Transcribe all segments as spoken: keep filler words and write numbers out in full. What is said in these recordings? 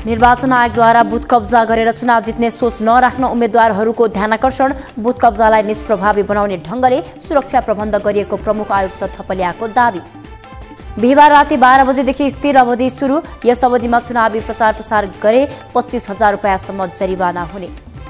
निर्वाचन आयोगद्वारा बुथ कब्जा गरेर चुनाव जित्ने सोच नराख्न उम्मेद्वारहरूको ध्यानाकर्षण। बुथ कब्जालाई निष्प्रभावी बनाउने ढङ्गले सुरक्षा प्रबन्ध गरिएको प्रमुख आयुक्त थपलियाको दावी। बिहिबार राति बाह्र बजेदेखि स्थिर अवधि सुरु। यस अवधिमा चुनावी प्रचार प्रसार गरे पच्चीस हजार रुपियाँसम्म जरिवाना हुने।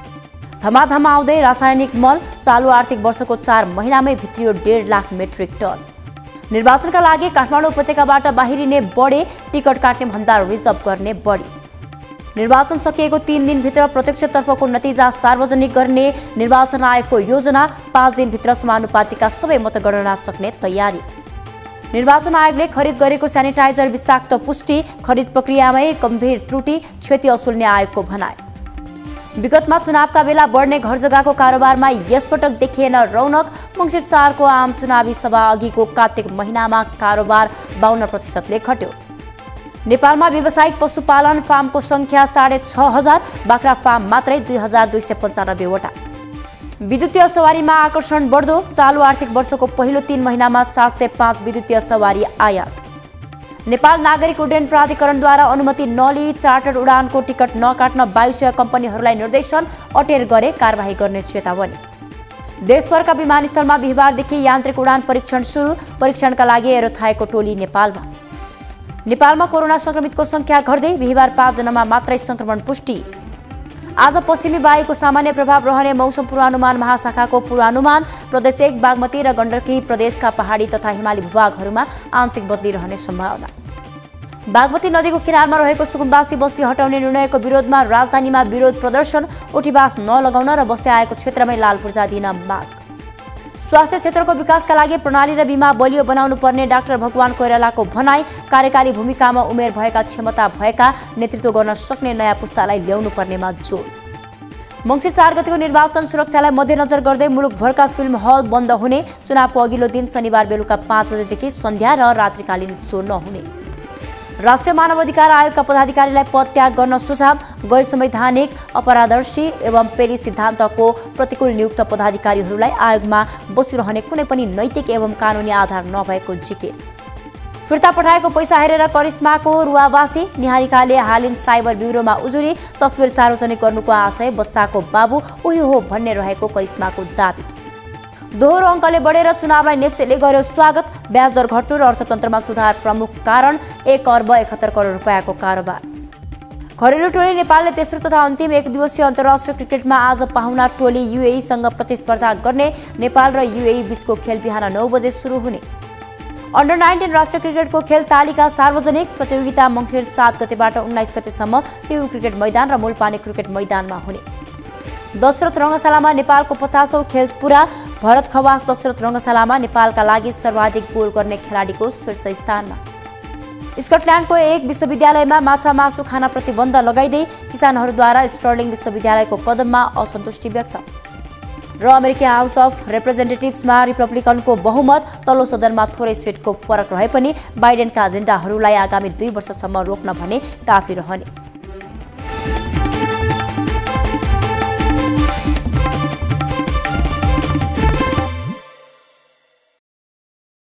धमाधम आउँदै रासायनिक मल। चालु आर्थिक वर्षको चार महिनामै भित्रियो डेढ लाख मेट्रिक टन। निर्वाचनका लागि काठमाडौँ उपत्यकाबाट बाहिरिने बढे, टिकट काट्ने भन्दा रिजर्भ गर्ने बढी। निर्वाचन सकिएको तीन दिनभित्र प्रत्यक्षतर्फको नतिजा सार्वजनिक गर्ने निर्वाचन आयोगको योजना। पाँच दिनभित्र समानुपातिका सबै मतगणना सक्ने तयारी। निर्वाचन आयोगले खरिद गरेको सेनिटाइजर विषाक्त पुष्टि। खरिद प्रक्रियामै गम्भीर त्रुटि, क्षति असुल्ने आयोगको भनाइ। विगतमा चुनावका बेला बढ्ने घर जग्गाको कारोबारमा यसपटक देखिएन रौनक। मङ्सिर चारको आम चुनावी सभा अघिको कार्तिक महिनामा कारोबार बाहन्न प्रतिशतले घट्यो। नेपालमा व्यावसायिक पशुपालन फार्मको संख्या साढे छ हजार, बाख्रा फार्म मात्रै दुई हजार दुई सय पन्चानब्बेवटा। विद्युतीय सवारीमा आकर्षण बढ्दो। चालु आर्थिक वर्षको पहिलो तीन महिनामा सात सय पाँच विद्युतीय सवारी आयात। नेपाल नागरिक उड्डयन प्राधिकरणद्वारा अनुमति नलिई चार्टर उडानको टिकट नकाट्न वायुसेवा कम्पनीहरूलाई निर्देशन। अटेर गरे कारबाही गर्ने चेतावनी। देशभरका विमानस्थलमा बिहिबारदेखि यान्त्रिक उडान परीक्षण सुरु। परीक्षणका लागि एरोथाएको टोली नेपालमा। नेपालमा कोरोना संक्रमितको संख्या घट्दै। बिहिबार पाँच जनामा मात्रै संक्रमण पुष्टि। आज पश्चिमी वायुको सामान्य प्रभाव रहने मौसम पूर्वानुमान महाशाखाको पूर्वानुमान। प्रदेश एक बागमती र गण्डकी प्रदेशका पहाडी तथा हिमाली भूभागहरूमा आंशिक बदली रहने सम्भावना। बागमती नदीको किनारमा रहेको सुकुम्बासी बस्ती हटाउने निर्णयको विरोधमा राजधानीमा विरोध प्रदर्शन। ओठीबास नलगाउन र बस्दै आएको क्षेत्रमै लाल पूर्जा दिन माग। स्वास्थ्य क्षेत्रको विकासका लागि प्रणाली र बीमा बलियो बनाउनु पर्ने डाक्टर भगवान कोइरालाको भनाई। कार्यकारी भूमिकामा उमेर भएका, क्षमता भएका, नेतृत्व गर्न सक्ने नयाँ पुस्तालाई ल्याउनु पर्नेमा जोड। मङ्सिर चार गतिको निर्वाचन सुरक्षालाई मध्यनजर गर्दै मुलुकभरका फिल्म हल बन्द हुने। चुनावको अघिल्लो दिन शनिबार बेलुका पाँच बजेदेखि सन्ध्या र रात्रिकालीन सो नहुने। राष्ट्रिय मानव अधिकार आयोगका पदाधिकारीलाई पदत्याग गर्न सुझाव। गैर संवैधानिक, अपराधर्शी एवं पेरिस सिद्धान्तको प्रतिकूल नियुक्त पदाधिकारीहरूलाई आयोगमा बसिरहने कुनै पनि नैतिक एवं कानुनी आधार नभएको जिकिर। फिर्ता पठाएको पैसा हेरेर करिश्माको रुवावासी। निहारिकाले हालिन साइबर ब्युरोमा उजुरी। तस्विर सार्वजनिक गर्नुको आशय बच्चाको बाबु उही हो भन्ने रहेको करिश्माको दावी। दोहोरो अङ्कले बढेर चुनावलाई नेप्सेले गर्यो स्वागत। ब्याज दर घट्नु र अर्थतन्त्रमा सुधार प्रमुख कारण। एक अर्ब एकहत्तर करोड रुपियाँको कारोबार। घरेलु टोली नेपालले तेस्रो तथा अन्तिम एक दिवसीय अन्तर्राष्ट्रिय क्रिकेटमा आज पाहुना टोली युएईसँग प्रतिस्पर्धा गर्ने। नेपाल र युएई बीचको खेल बिहान नौ बजे सुरु हुने। अन्डर नाइन्टिन राष्ट्रिय क्रिकेटको खेल तालिका सार्वजनिक। प्रतियोगिता मङ्सिर सात गतेबाट उन्नाइस गतेसम्म टियु क्रिकेट मैदान र मूलपानी क्रिकेट मैदानमा हुने। दशरथ रङ्गशालामा नेपालको पचासौं खेल पुरा। भरत खवास दशरथ रङ्गशालामा नेपालका लागि सर्वाधिक गोल गर्ने खेलाडीको शीर्ष स्थानमा। स्कटल्यान्डको एक विश्वविद्यालयमा माछा मासु खान प्रतिबन्ध लगाइदै किसानहरूद्वारा स्टर्लिङ विश्वविद्यालयको कदममा असन्तुष्टि व्यक्त। र अमेरिकी हाउस अफ रिप्रेजेन्टेटिभ्समा रिपब्लिकनको बहुमत। तल्लो सदनमा थोरै सीटको फरक रहे पनि बाइडेनका एजेन्डाहरूलाई आगामी दुई वर्षसम्म रोक्न भने काफी रहने।